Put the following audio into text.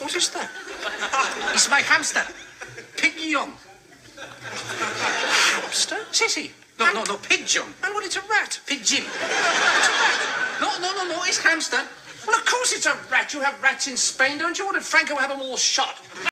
What is that? It's my hamster. Pigeon. Hamster? Sissy. No, pigeon. And what, it's a rat? Pigeon. It's a rat. No, it's hamster. Well, of course it's a rat. You have rats in Spain, don't you? What did Franco have them all shot?